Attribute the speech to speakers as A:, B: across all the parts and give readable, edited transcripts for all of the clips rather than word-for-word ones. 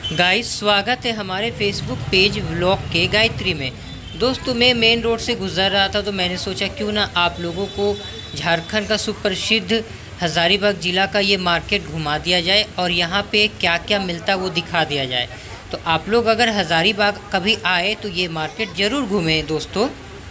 A: Guys, स्वागत है हमारे फेसबुक पेज व्लॉग के गायत्री में। दोस्तों, मैं मेन रोड से गुजर रहा था तो मैंने सोचा क्यों ना आप लोगों को झारखंड का सुप्रसिद्ध हज़ारीबाग ज़िला का ये मार्केट घुमा दिया जाए और यहाँ पे क्या क्या मिलता है वो दिखा दिया जाए। तो आप लोग अगर हज़ारीबाग कभी आए तो ये मार्केट ज़रूर घूमें। दोस्तों,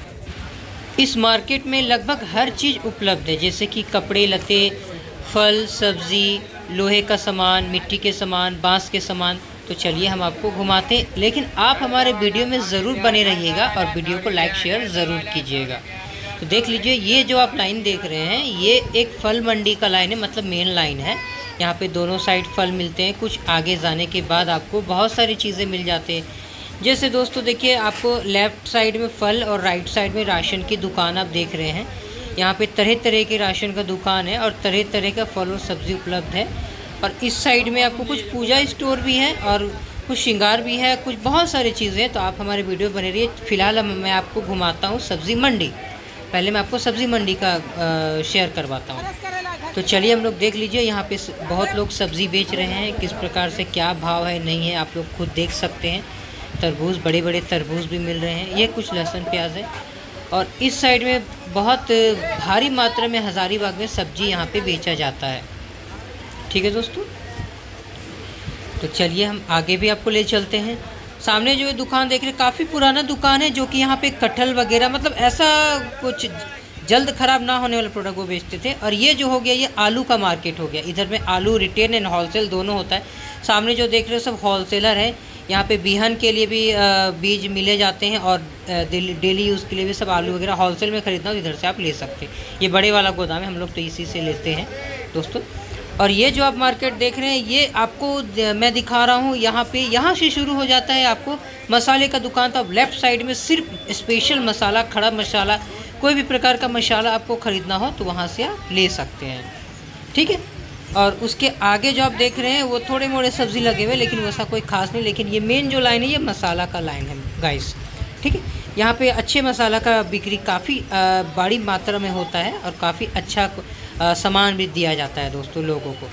A: इस मार्केट में लगभग हर चीज़ उपलब्ध है, जैसे कि कपड़े लत्ते, फल सब्ज़ी, लोहे का सामान, मिट्टी के सामान, बांस के सामान। तो चलिए हम आपको घुमाते हैं, लेकिन आप हमारे वीडियो में ज़रूर बने रहिएगा और वीडियो को लाइक शेयर ज़रूर कीजिएगा। तो देख लीजिए, ये जो आप लाइन देख रहे हैं ये एक फल मंडी का लाइन है, मतलब मेन लाइन है। यहाँ पे दोनों साइड फल मिलते हैं। कुछ आगे जाने के बाद आपको बहुत सारी चीज़ें मिल जाते हैं। जैसे दोस्तों देखिए, आपको लेफ़्ट साइड में फल और राइट साइड में राशन की दुकान आप देख रहे हैं। यहाँ पे तरह तरह के राशन का दुकान है और तरह तरह का फल और सब्ज़ी उपलब्ध है। और इस साइड में आपको कुछ पूजा स्टोर भी है और कुछ श्रृंगार भी है, कुछ बहुत सारी चीज़ें हैं। तो आप हमारे वीडियो बने रहिए। फ़िलहाल मैं आपको घुमाता हूँ सब्ज़ी मंडी। पहले मैं आपको सब्ज़ी मंडी का शेयर करवाता हूँ। तो चलिए हम लोग देख लीजिए, यहाँ पे बहुत लोग सब्ज़ी बेच रहे हैं। किस प्रकार से क्या भाव है नहीं है आप लोग खुद देख सकते हैं। तरबूज, बड़े बड़े तरबूज भी मिल रहे हैं। ये कुछ लहसुन प्याज है। और इस साइड में बहुत भारी मात्रा में हज़ारीबाग में सब्ज़ी यहाँ पे बेचा जाता है। ठीक है दोस्तों, तो चलिए हम आगे भी आपको ले चलते हैं। सामने जो दुकान देख रहे हैं काफ़ी पुराना दुकान है, जो कि यहाँ पे कटहल वगैरह, मतलब ऐसा कुछ जल्द ख़राब ना होने वाले प्रोडक्ट वो बेचते थे। और ये जो हो गया, ये आलू का मार्केट हो गया। इधर में आलू रिटेल एंड होलसेल दोनों होता है। सामने जो देख रहे हो सब होलसेलर है। यहाँ पे बिहन के लिए भी बीज मिले जाते हैं और डेली यूज़ के लिए भी सब आलू वगैरह होलसेल में ख़रीदना हो इधर से आप ले सकते हैं। ये बड़े वाला गोदाम है, हम लोग तो इसी से लेते हैं दोस्तों। और ये जो आप मार्केट देख रहे हैं ये आपको मैं दिखा रहा हूँ। यहाँ से शुरू हो जाता है आपको मसाले का दुकान। तो आप लेफ़्ट साइड में सिर्फ स्पेशल मसाला, खड़ा मसाला, कोई भी प्रकार का मसाला आपको ख़रीदना हो तो वहाँ से आप ले सकते हैं। ठीक है। और उसके आगे जो आप देख रहे हैं वो थोड़े मोड़े सब्ज़ी लगे हुए, लेकिन वैसा कोई ख़ास नहीं। लेकिन ये मेन जो लाइन है ये मसाला का लाइन है गाइस। ठीक है। यहाँ पे अच्छे मसाला का बिक्री काफ़ी बड़ी मात्रा में होता है और काफ़ी अच्छा सामान भी दिया जाता है दोस्तों लोगों को।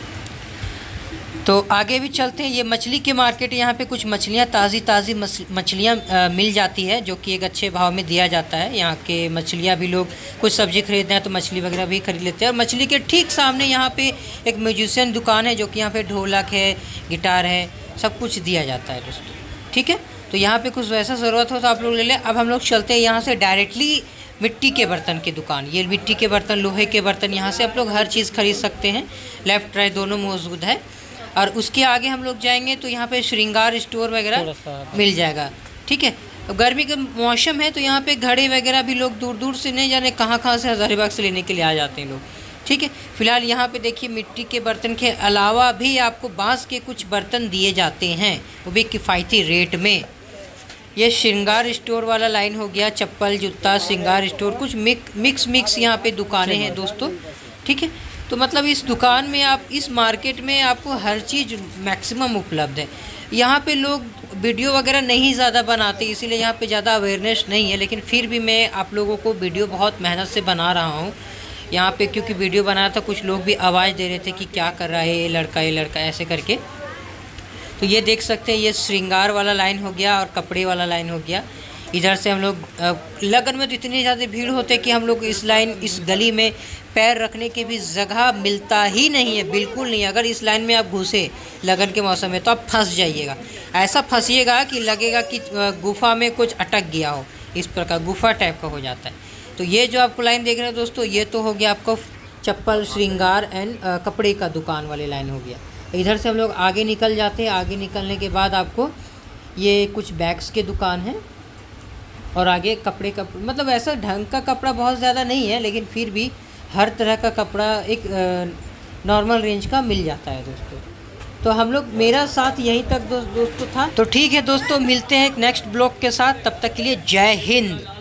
A: तो आगे भी चलते हैं। ये मछली के मार्केट, यहाँ पे कुछ मछलियाँ ताज़ी मछलियाँ मिल जाती है, जो कि एक अच्छे भाव में दिया जाता है। यहाँ के मछलियाँ भी लोग कुछ सब्ज़ी खरीदते हैं तो मछली वगैरह भी खरीद लेते हैं। और मछली के ठीक सामने यहाँ पे एक म्यूजिशियन दुकान है, जो कि यहाँ पे ढोलक है, गिटार है, सब कुछ दिया जाता है दोस्तों। ठीक है। तो यहाँ पे कुछ वैसा ज़रूरत हो तो आप लोग ले लें। अब हम लोग चलते हैं यहाँ से डायरेक्टली मिट्टी के बर्तन की दुकान। ये मिट्टी के बर्तन, लोहे के बर्तन, यहाँ से आप लोग हर चीज़ खरीद सकते हैं। लेफ़्ट राइट दोनों मौजूद है। और उसके आगे हम लोग जाएंगे तो यहाँ पे श्रृंगार स्टोर वगैरह मिल जाएगा। ठीक है। अब गर्मी का मौसम है तो यहाँ पे घड़े वगैरह भी लोग दूर दूर से, नहीं जाने कहाँ से हज़ारीबाग से लेने के लिए आ जाते हैं लोग। ठीक है। फिलहाल यहाँ पे देखिए मिट्टी के बर्तन के अलावा भी आपको बाँस के कुछ बर्तन दिए जाते हैं, वो भी किफ़ायती रेट में। ये श्रृंगार स्टोर वाला लाइन हो गया। चप्पल, जूता, श्रृंगार स्टोर, कुछ मिक्स यहाँ पे दुकानें हैं दोस्तों। ठीक है। तो मतलब इस दुकान में आप, इस मार्केट में आपको हर चीज़ मैक्सिमम उपलब्ध है। यहाँ पे लोग वीडियो वगैरह नहीं ज़्यादा बनाते, इसीलिए यहाँ पे ज़्यादा अवेयरनेस नहीं है। लेकिन फिर भी मैं आप लोगों को वीडियो बहुत मेहनत से बना रहा हूँ यहाँ पे, क्योंकि वीडियो बनाया था कुछ लोग भी आवाज़ दे रहे थे कि क्या कर रहा है ये लड़का ऐसे करके। तो ये देख सकते हैं, ये श्रृंगार वाला लाइन हो गया और कपड़े वाला लाइन हो गया। इधर से हम लोग लगन में तो इतनी ज़्यादा भीड़ होती है कि हम लोग इस गली में पैर रखने की भी जगह मिलता ही नहीं है, बिल्कुल नहीं। अगर इस लाइन में आप घुसे लगन के मौसम में तो आप फंस जाइएगा। ऐसा फंसिएगा कि लगेगा कि गुफा में कुछ अटक गया हो, इस प्रकार गुफा टाइप का हो जाता है। तो ये जो आपको लाइन देख रहे हैं दोस्तों, ये तो हो गया आपको चप्पल, श्रृंगार एंड कपड़े का दुकान वाली लाइन हो गया। इधर से हम लोग आगे निकल जाते हैं। आगे निकलने के बाद आपको ये कुछ बैग्स के दुकान है और आगे कपड़े का, मतलब ऐसा ढंग का कपड़ा बहुत ज़्यादा नहीं है, लेकिन फिर भी हर तरह का कपड़ा एक नॉर्मल रेंज का मिल जाता है दोस्तों। तो हम लोग, मेरा साथ यहीं तक दोस्तों था। तो ठीक है दोस्तों, मिलते हैं एक नेक्स्ट ब्लॉग के साथ। तब तक के लिए जय हिंद।